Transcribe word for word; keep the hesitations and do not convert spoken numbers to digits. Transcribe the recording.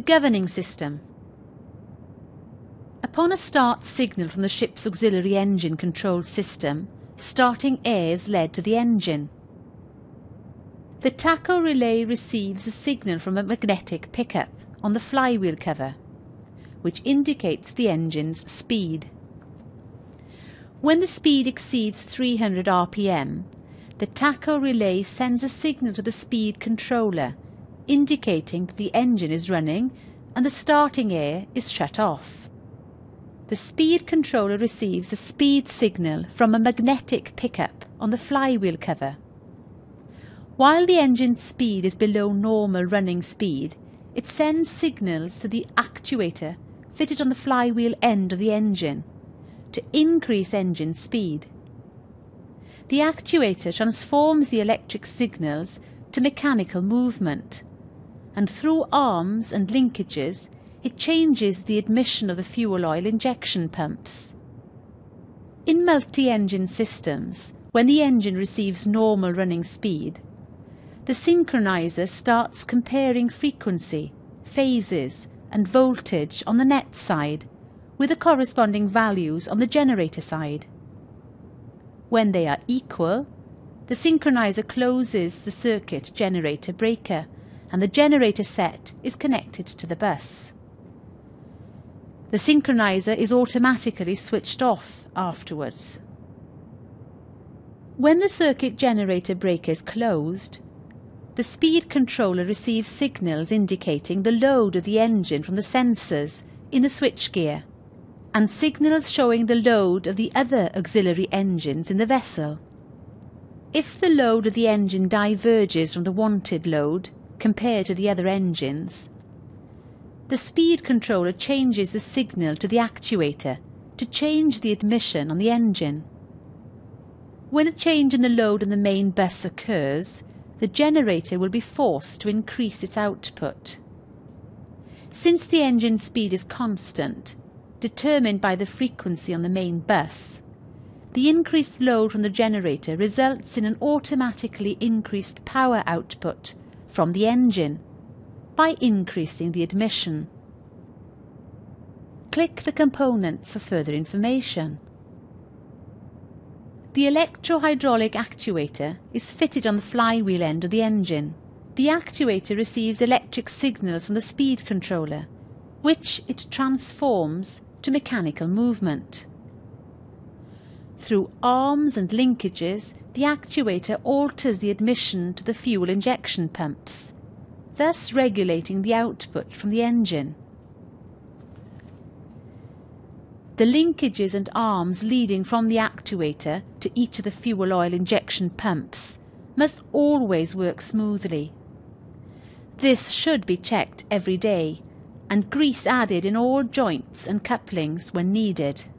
governing system. Upon a start signal from the ship's auxiliary engine control system, starting air is led to the engine. The tacho relay receives a signal from a magnetic pickup on the flywheel cover, which indicates the engine's speed. When the speed exceeds three hundred R P M, the tacho relay sends a signal to the speed controller, indicating that the engine is running and the starting air is shut off. The speed controller receives a speed signal from a magnetic pickup on the flywheel cover. While the engine's speed is below normal running speed, it sends signals to the actuator fitted on the flywheel end of the engine to increase engine speed. The actuator transforms the electric signals to mechanical movement, and through arms and linkages it changes the admission of the fuel oil injection pumps. In multi-engine systems, when the engine receives normal running speed, the synchronizer starts comparing frequency, phases and voltage on the net side with the corresponding values on the generator side. When they are equal, the synchronizer closes the circuit generator breaker and the generator set is connected to the bus. The synchronizer is automatically switched off afterwards. When the circuit generator breaker is closed, the speed controller receives signals indicating the load of the engine from the sensors in the switchgear, and signals showing the load of the other auxiliary engines in the vessel. If the load of the engine diverges from the wanted load compared to the other engines, the speed controller changes the signal to the actuator to change the admission on the engine. When a change in the load in the main bus occurs, the generator will be forced to increase its output. Since the engine speed is constant, determined by the frequency on the main bus, the increased load from the generator results in an automatically increased power output from the engine by increasing the admission. Click the components for further information. The electro-hydraulic actuator is fitted on the flywheel end of the engine. The actuator receives electric signals from the speed controller, which it transforms to mechanical movement. Through arms and linkages, the actuator alters the admission to the fuel injection pumps, thus regulating the output from the engine. The linkages and arms leading from the actuator to each of the fuel oil injection pumps must always work smoothly. This should be checked every day, and grease added in all joints and couplings when needed.